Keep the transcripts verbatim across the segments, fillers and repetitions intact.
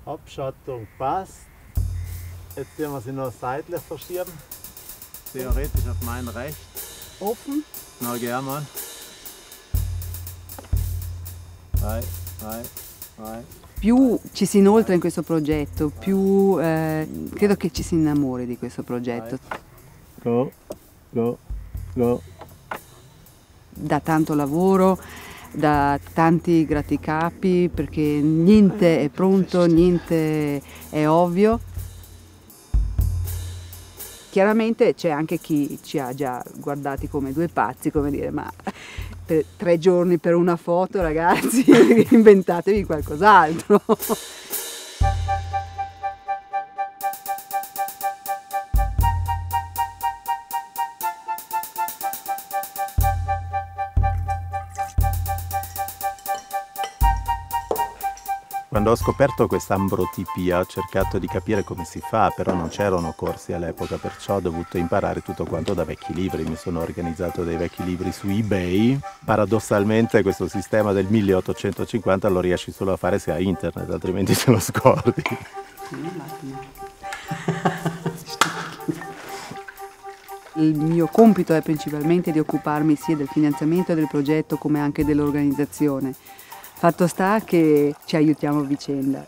Abschattung passt. Jetzt werden wir sie noch seitlich verschieben. Theoretisch auf mein Recht. Offen? Na, German. Vai, vai, vai. Più ci si inoltra in questo progetto, più eh, credo che ci si innamori di questo progetto. Go, go, go. Da tanto lavoro, da tanti grattacapi, perché niente è pronto, niente è ovvio. Chiaramente c'è anche chi ci ha già guardati come due pazzi, come dire, ma per tre giorni per una foto, ragazzi, inventatevi qualcos'altro. Quando ho scoperto questa ambrotipia ho cercato di capire come si fa, però non c'erano corsi all'epoca, perciò ho dovuto imparare tutto quanto da vecchi libri. Mi sono organizzato dei vecchi libri su eBay. Paradossalmente questo sistema del milleottocentocinquanta lo riesci solo a fare se hai internet, altrimenti te lo scordi. Il mio compito è principalmente di occuparmi sia del finanziamento del progetto come anche dell'organizzazione. Fatto sta che ci aiutiamo a vicenda.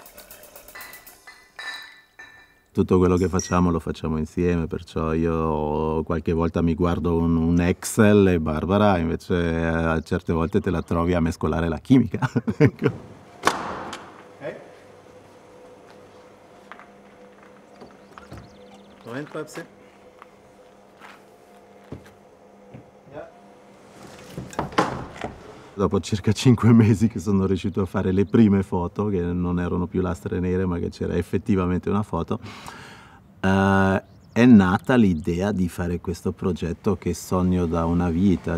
Tutto quello che facciamo lo facciamo insieme, perciò io qualche volta mi guardo un, un Excel e Barbara invece a certe volte te la trovi a mescolare la chimica. Ecco. Okay. Moment, Babsi. Dopo circa cinque mesi che sono riuscito a fare le prime foto, che non erano più lastre nere ma che c'era effettivamente una foto, eh, è nata l'idea di fare questo progetto che sogno da una vita.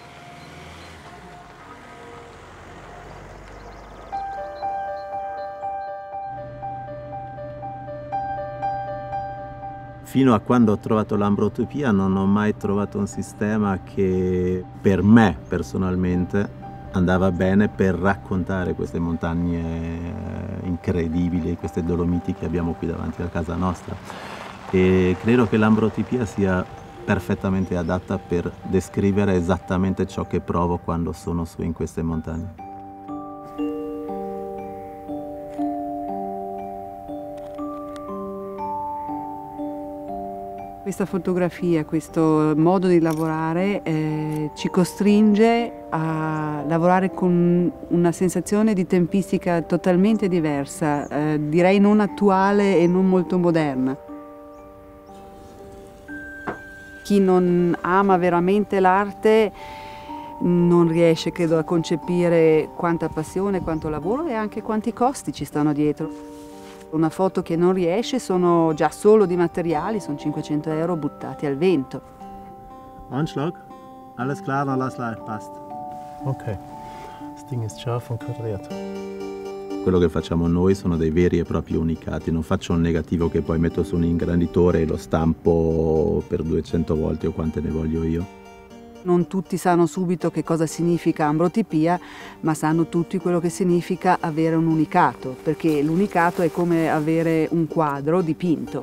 Fino a quando ho trovato l'ambrotipia non ho mai trovato un sistema che per me personalmente andava bene per raccontare queste montagne incredibili, queste Dolomiti che abbiamo qui davanti a casa nostra. E credo che l'ambrotipia sia perfettamente adatta per descrivere esattamente ciò che provo quando sono su in queste montagne. Questa fotografia, questo modo di lavorare eh, ci costringe a lavorare con una sensazione di tempistica totalmente diversa, eh, direi non attuale e non molto moderna. Chi non ama veramente l'arte non riesce, credo, a concepire quanta passione, quanto lavoro e anche quanti costi ci stanno dietro. Una foto che non riesce sono già solo di materiali, sono cinquecento euro buttati al vento. Anschlag? Alles klar, dann lass live, passt. Ok, das Ding ist scharf und quadriert. Quello che facciamo noi sono dei veri e propri unicati, non faccio un negativo che poi metto su un ingranditore e lo stampo per duecento volte o quante ne voglio io. Non tutti sanno subito che cosa significa ambrotipia, ma sanno tutti quello che significa avere un unicato, perché l'unicato è come avere un quadro dipinto.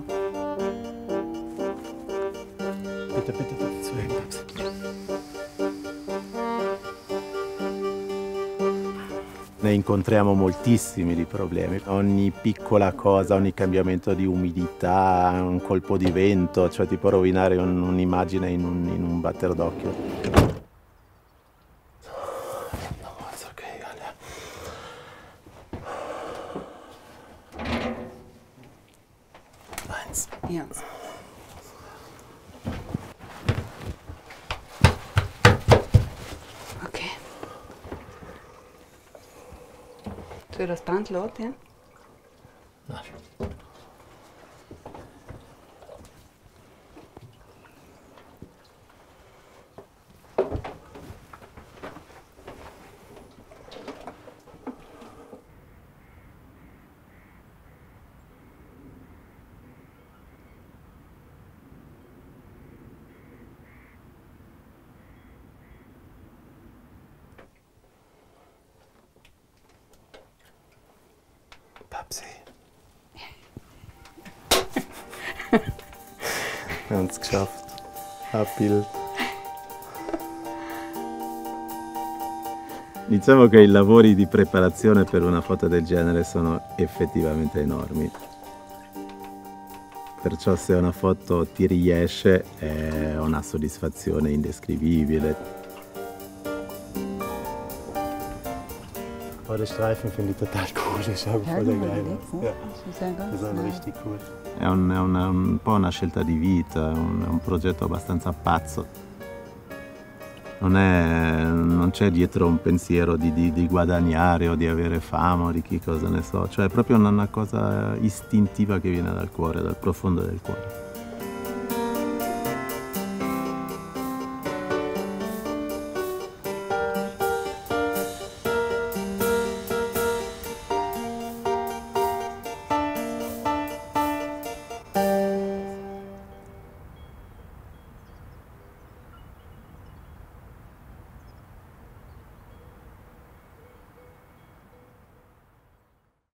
Bitte, bitte, bitte, zu hängen. Ne incontriamo moltissimi di problemi, ogni piccola cosa, ogni cambiamento di umidità, un colpo di vento, cioè ti può rovinare un, un'immagine in un, in un batter d'occhio. No, it's okay, Galia. Eins. Ja. Soll ich das Band laut, ja? Na. hab's. Wir haben es geschafft. Ein Bild. Diciamo che i lavori di preparazione per una foto del genere sono effettivamente enormi. Perciò se una foto ti riesce è una soddisfazione indescrivibile. Oh, der Streifen finde ich total cool, der schaut voll geil aus. Ja, die sind richtig cool. È, un, è una, un po' una scelta di vita, è un, è un progetto abbastanza pazzo. Non, è, non c'è dietro un pensiero di, di, di guadagnare o di avere fama o di chi cosa ne so, cioè è proprio una, una cosa istintiva che viene dal cuore, dal profondo del cuore.